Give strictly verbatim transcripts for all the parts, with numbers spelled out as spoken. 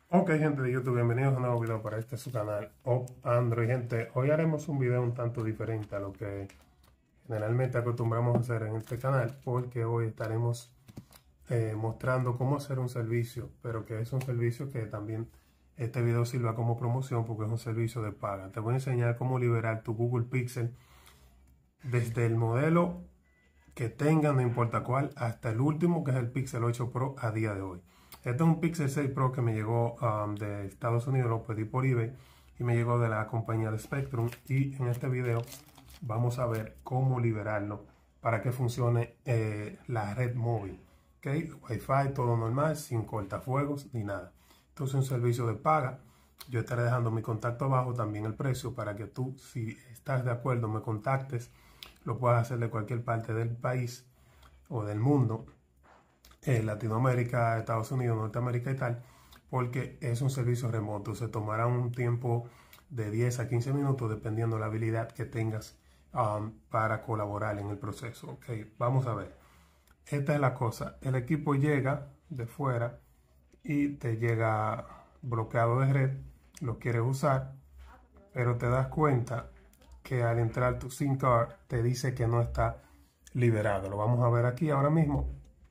Ok, gente de YouTube, bienvenidos a un nuevo video para este su canal Op Android. Gente, hoy haremos un video un tanto diferente a lo que generalmente acostumbramos a hacer en este canal, porque hoy estaremos eh, mostrando cómo hacer un servicio, pero que es un servicio que también este video sirva como promoción porque es un servicio de paga. Te voy a enseñar cómo liberar tu Google Pixel desde el modelo que tengan, no importa cuál, hasta el último, que es el Pixel ocho Pro a día de hoy. Este es un Pixel seis Pro que me llegó um, de Estados Unidos, lo pedí por eBay y me llegó de la compañía de Spectrum, y en este video vamos a ver cómo liberarlo para que funcione eh, la red móvil. ¿Okay? Wi-Fi, todo normal, sin cortafuegos ni nada. Entonces, un servicio de paga. Yo estaré dejando mi contacto abajo, también el precio, para que tú, si estás de acuerdo, me contactes. Lo puedes hacer de cualquier parte del país o del mundo, eh, Latinoamérica, Estados Unidos, Norteamérica y tal, porque es un servicio remoto. Se tomará un tiempo de diez a quince minutos dependiendo de la habilidad que tengas um, para colaborar en el proceso. Ok, vamos a ver. Esta es la cosa. El equipo llega de fuera y te llega bloqueado de red, lo quieres usar, pero te das cuenta que al entrar tu SIM card te dice que no está liberado. Lo vamos a ver aquí ahora mismo.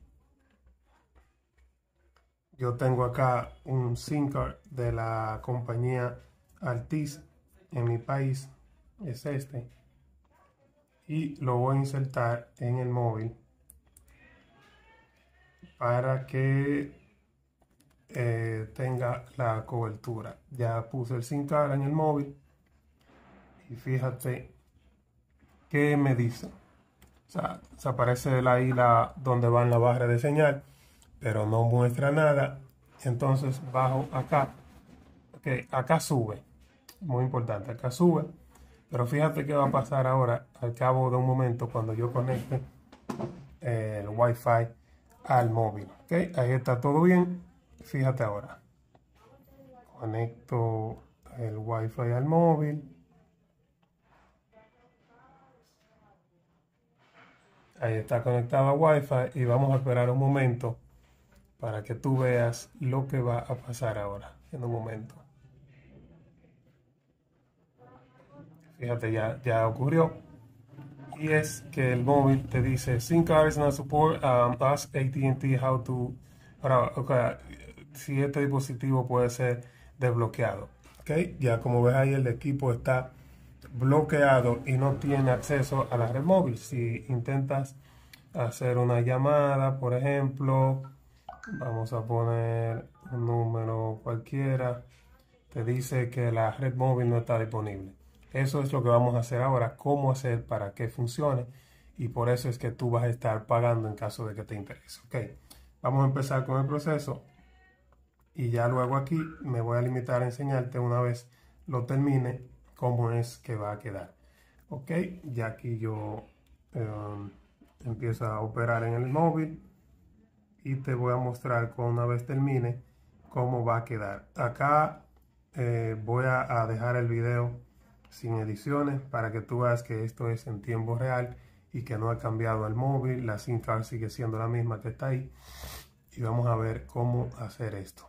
Yo tengo acá un SIM card de la compañía Altice en mi país, es este, y lo voy a insertar en el móvil para que eh, tenga la cobertura. Ya puse el SIM card en el móvil y fíjate qué me dice. O sea, se aparece la isla donde va en la barra de señal, pero no muestra nada. Entonces bajo acá. Ok, acá sube. Muy importante, acá sube. Pero fíjate qué va a pasar ahora al cabo de un momento cuando yo conecte eh, el Wi-Fi al móvil. Ok, ahí está todo bien. Fíjate ahora. Conecto el Wi-Fi al móvil. Ahí está conectado a Wi-Fi y vamos a esperar un momento para que tú veas lo que va a pasar ahora en un momento. Fíjate, ya, ya ocurrió. Y es que el móvil te dice SIM cards not support, um, ask A T and T how to. Ahora, okay, si este dispositivo puede ser desbloqueado. Okay, ya como ves ahí, el equipo está bloqueado y no tiene acceso a la red móvil. Si intentas hacer una llamada, por ejemplo, vamos a poner un número cualquiera, te dice que la red móvil no está disponible. Eso es lo que vamos a hacer ahora, cómo hacer para que funcione, y por eso es que tú vas a estar pagando en caso de que te interese. Ok, vamos a empezar con el proceso y ya luego aquí me voy a limitar a enseñarte una vez lo termine cómo es que va a quedar. Ok, ya aquí yo eh, empiezo a operar en el móvil y te voy a mostrar con una vez termine cómo va a quedar. Acá eh, voy a, a dejar el video sin ediciones para que tú veas que esto es en tiempo real y que no ha cambiado el móvil. La SIM card sigue siendo la misma que está ahí, y vamos a ver cómo hacer esto.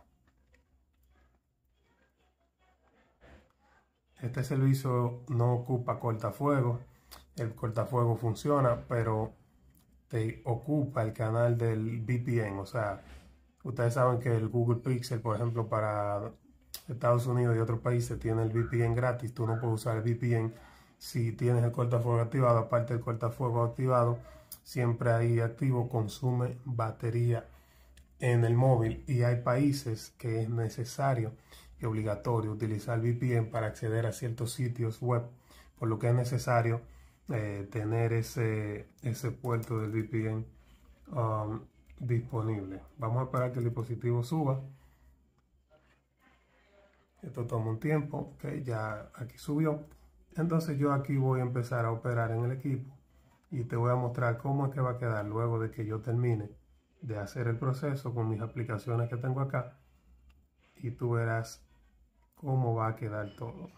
Este servicio no ocupa cortafuegos. El cortafuego funciona, pero te ocupa el canal del V P N. O sea, ustedes saben que el Google Pixel, por ejemplo, para Estados Unidos y otros países tiene el V P N gratis. Tú no puedes usar el V P N si tienes el cortafuego activado. Aparte del cortafuego activado, siempre ahí activo consume batería en el móvil, y hay países que es necesario y obligatorio utilizar V P N para acceder a ciertos sitios web, por lo que es necesario eh, tener ese, ese puerto del V P N um, disponible. Vamos a esperar que el dispositivo suba. Esto toma un tiempo. Ok, ya aquí subió. Entonces yo aquí voy a empezar a operar en el equipo y te voy a mostrar cómo es que va a quedar luego de que yo termine de hacer el proceso con mis aplicaciones que tengo acá, y tú verás cómo va a quedar todo.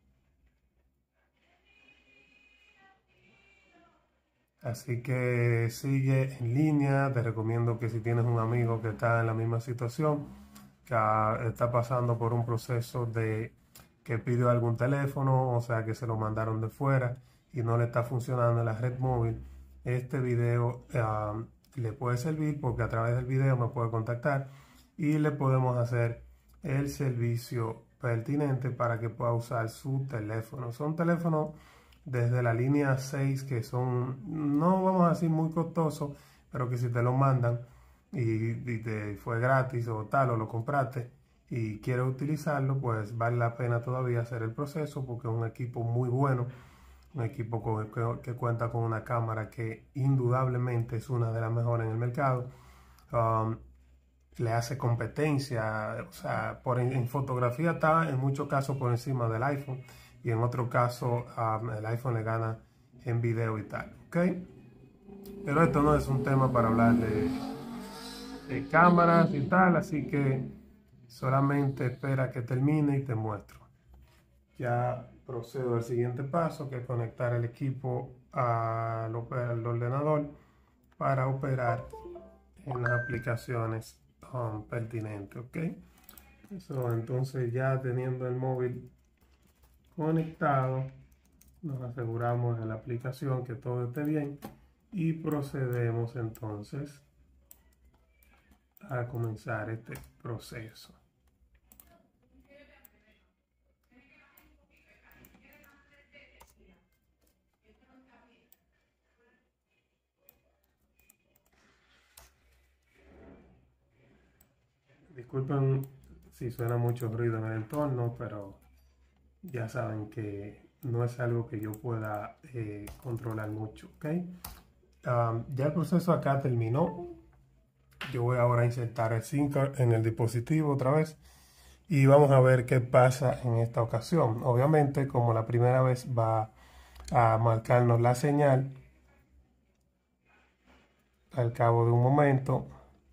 Así que sigue en línea. Te recomiendo que si tienes un amigo que está en la misma situación, que está pasando por un proceso de que pidió algún teléfono, o sea que se lo mandaron de fuera y no le está funcionando en la red móvil, este video uh, le puede servir porque a través del video me puede contactar y le podemos hacer el servicio pertinente para que pueda usar su teléfono. Son teléfonos desde la línea seis que son, no vamos a decir muy costosos, pero que si te lo mandan y, y te fue gratis o tal, o lo compraste y quieres utilizarlo, pues vale la pena todavía hacer el proceso porque es un equipo muy bueno, un equipo con, que, que cuenta con una cámara que indudablemente es una de las mejores en el mercado. Um, le hace competencia, o sea, por en, en fotografía está en muchos casos por encima del iPhone y en otro caso um, el iPhone le gana en video y tal, ¿ok? Pero esto no es un tema para hablar de, de cámaras y tal, así que solamente espera que termine y te muestro. Ya procedo al siguiente paso, que es conectar el equipo al, al ordenador para operar en las aplicaciones um, pertinentes, ¿ok? So, entonces ya teniendo el móvil conectado, nos aseguramos en la aplicación que todo esté bien y procedemos entonces a comenzar este proceso. Disculpen si suena mucho ruido en el entorno, pero ya saben que no es algo que yo pueda eh, controlar mucho, ¿ok? Um, ya el proceso acá terminó. Yo voy ahora a insertar el SIM card en el dispositivo otra vez y vamos a ver qué pasa en esta ocasión. Obviamente, como la primera vez va a marcarnos la señal al cabo de un momento.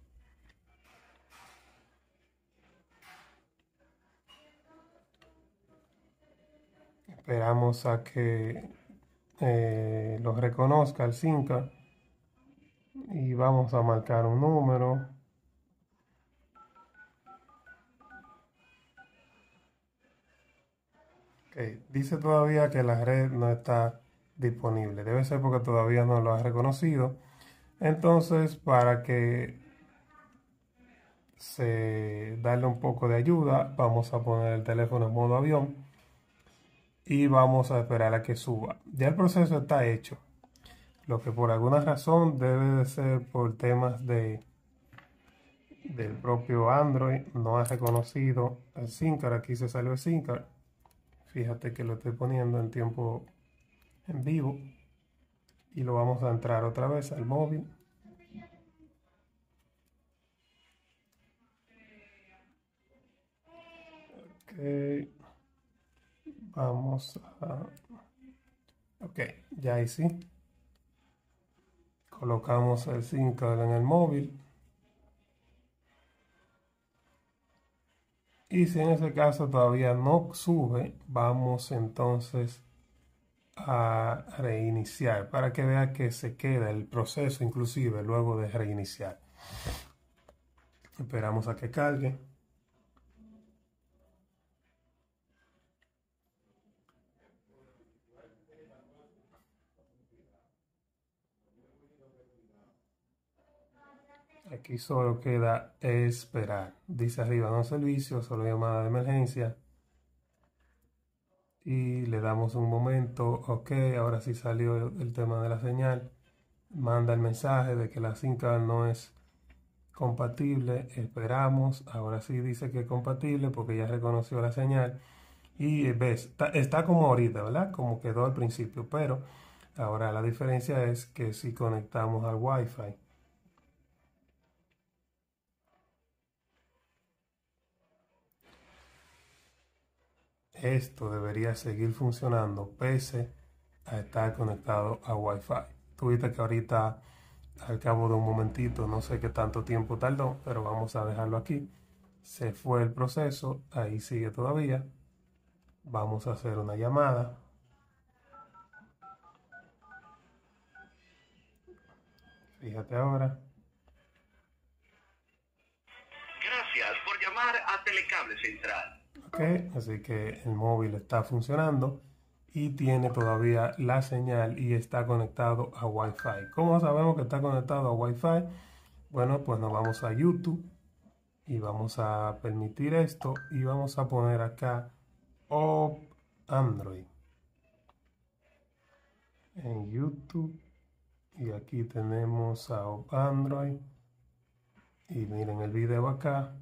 Esperamos a que eh, lo reconozca el SIM card y vamos a marcar un número. Okay. Dice todavía que la red no está disponible. Debe ser porque todavía no lo ha reconocido. Entonces, para que se darle un poco de ayuda, vamos a poner el teléfono en modo avión y vamos a esperar a que suba. Ya el proceso está hecho. Lo que por alguna razón debe de ser por temas de del propio Android, no ha reconocido el SIM card. Aquí se salió el SIM card. Fíjate que lo estoy poniendo en tiempo en vivo y lo vamos a entrar otra vez al móvil. Ok, vamos a... Ok, ya ahí sí. Colocamos el SIM card en el móvil. Y si en ese caso todavía no sube, vamos entonces a reiniciar para que vea que se queda el proceso inclusive luego de reiniciar. Esperamos a que cargue. Aquí solo queda esperar. Dice arriba no servicio, solo llamada de emergencia. Y le damos un momento. Ok, ahora sí salió el tema de la señal. Manda el mensaje de que la SIM card no es compatible. Esperamos. Ahora sí dice que es compatible porque ya reconoció la señal. Y ves, está, está como ahorita, ¿verdad? Como quedó al principio. Pero ahora la diferencia es que si conectamos al Wi-Fi. Esto debería seguir funcionando pese a estar conectado a Wi-Fi. Tuviste que ahorita, al cabo de un momentito, no sé qué tanto tiempo tardó, pero vamos a dejarlo aquí. Se fue el proceso, ahí sigue todavía. Vamos a hacer una llamada. Fíjate ahora. Gracias. Gracias por llamar a Telecable Central. Ok, así que el móvil está funcionando y tiene todavía la señal y está conectado a Wi-Fi. ¿Cómo sabemos que está conectado a Wi-Fi? Bueno, pues nos vamos a YouTube y vamos a permitir esto y vamos a poner acá Op Android en YouTube y aquí tenemos a Op Android y miren el video acá.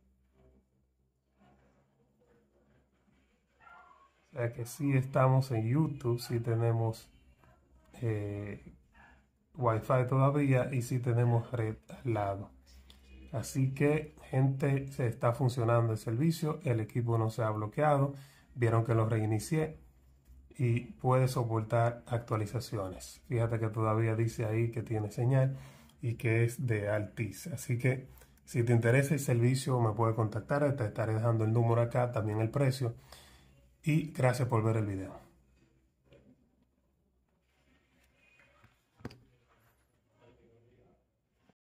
O sea que sí estamos en YouTube, sí tenemos eh, Wi-Fi todavía y sí tenemos red al lado. Así que, gente, se está funcionando el servicio, el equipo no se ha bloqueado, vieron que lo reinicié y puede soportar actualizaciones. Fíjate que todavía dice ahí que tiene señal y que es de Altice. Así que, si te interesa el servicio, me puedes contactar, te estaré dejando el número acá, también el precio. Y gracias por ver el video.